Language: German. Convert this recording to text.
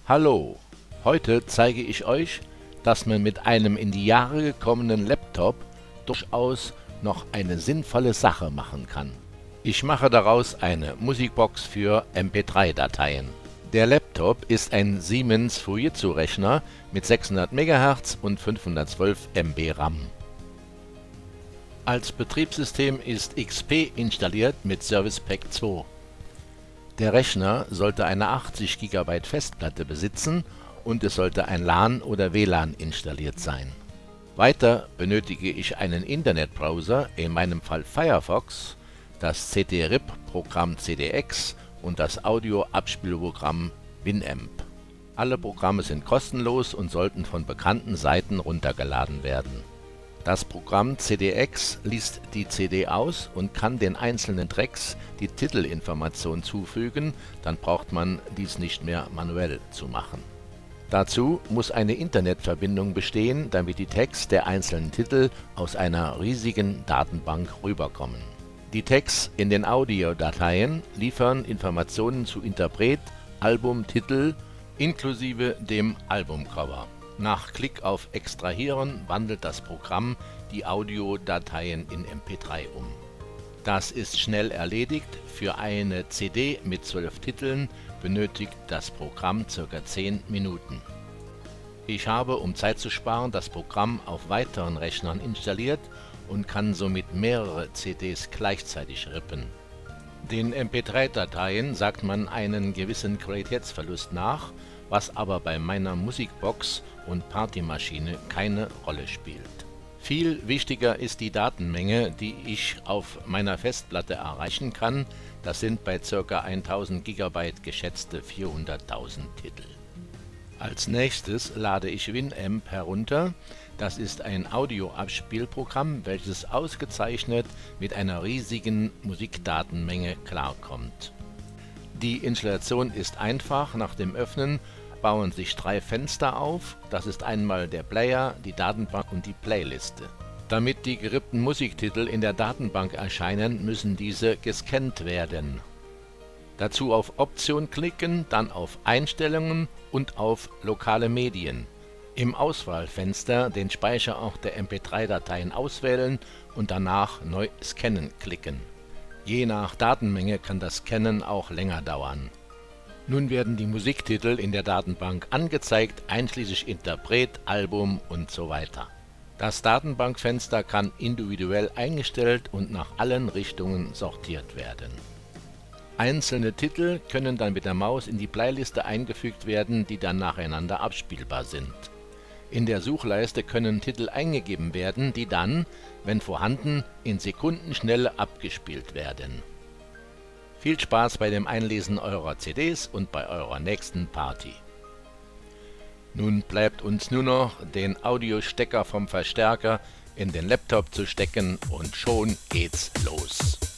Hallo, heute zeige ich euch, dass man mit einem in die Jahre gekommenen Laptop durchaus noch eine sinnvolle Sache machen kann. Ich mache daraus eine Musikbox für MP3-Dateien. Der Laptop ist ein Siemens Fujitsu-Rechner mit 600 MHz und 512 MB RAM. Als Betriebssystem ist XP installiert mit Service Pack 2. Der Rechner sollte eine 80 GB Festplatte besitzen und es sollte ein LAN oder WLAN installiert sein. Weiter benötige ich einen Internetbrowser, in meinem Fall Firefox, das CD-RIP-Programm CDX und das Audio-Abspielprogramm Winamp. Alle Programme sind kostenlos und sollten von bekannten Seiten runtergeladen werden. Das Programm CDX liest die CD aus und kann den einzelnen Tracks die Titelinformation zufügen, dann braucht man dies nicht mehr manuell zu machen. Dazu muss eine Internetverbindung bestehen, damit die Tags der einzelnen Titel aus einer riesigen Datenbank rüberkommen. Die Tags in den Audiodateien liefern Informationen zu Interpret, Album, Titel inklusive dem Albumcover. Nach Klick auf Extrahieren wandelt das Programm die Audiodateien in MP3 um. Das ist schnell erledigt. Für eine CD mit 12 Titeln benötigt das Programm ca. 10 Minuten. Ich habe, um Zeit zu sparen, das Programm auf weiteren Rechnern installiert und kann somit mehrere CDs gleichzeitig rippen. Den MP3-Dateien sagt man einen gewissen Qualitätsverlust nach, was aber bei meiner Musikbox und Partymaschine keine Rolle spielt. Viel wichtiger ist die Datenmenge, die ich auf meiner Festplatte erreichen kann. Das sind bei ca. 1000 GB geschätzte 400.000 Titel. Als nächstes lade ich Winamp herunter. Das ist ein Audioabspielprogramm, welches ausgezeichnet mit einer riesigen Musikdatenmenge klarkommt. Die Installation ist einfach. Nach dem Öffnen bauen sich 3 Fenster auf. Das ist einmal der Player, die Datenbank und die Playliste. Damit die gerippten Musiktitel in der Datenbank erscheinen, müssen diese gescannt werden. Dazu auf Option klicken, dann auf Einstellungen und auf Lokale Medien. Im Auswahlfenster den Speicher auch der MP3-Dateien auswählen und danach Neu scannen klicken. Je nach Datenmenge kann das Scannen auch länger dauern. Nun werden die Musiktitel in der Datenbank angezeigt, einschließlich Interpret, Album und so weiter. Das Datenbankfenster kann individuell eingestellt und nach allen Richtungen sortiert werden. Einzelne Titel können dann mit der Maus in die Playliste eingefügt werden, die dann nacheinander abspielbar sind. In der Suchleiste können Titel eingegeben werden, die dann, wenn vorhanden, in Sekundenschnelle abgespielt werden. Viel Spaß bei dem Einlesen eurer CDs und bei eurer nächsten Party. Nun bleibt uns nur noch, den Audiostecker vom Verstärker in den Laptop zu stecken und schon geht's los.